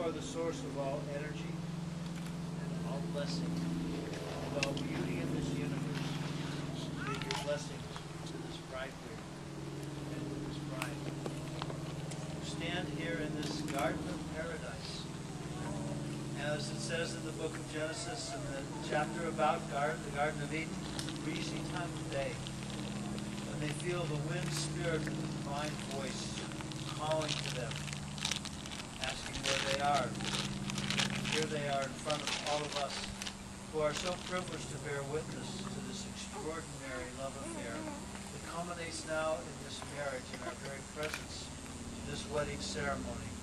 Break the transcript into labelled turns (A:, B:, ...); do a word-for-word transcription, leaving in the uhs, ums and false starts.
A: are the source of all energy and all blessing and all beauty in this universe. Give your blessings to this bridegroom and to this bride. You stand here in this garden of paradise. As it says in the book of Genesis, in the chapter about garden, the Garden of Eden, breezy time of day, when they feel the wind spirit of the divine voice calling to them, asking where they are. Here they are in front of all of us who are so privileged to bear witness to this extraordinary love affair that culminates now in this marriage, in our very presence, this wedding ceremony.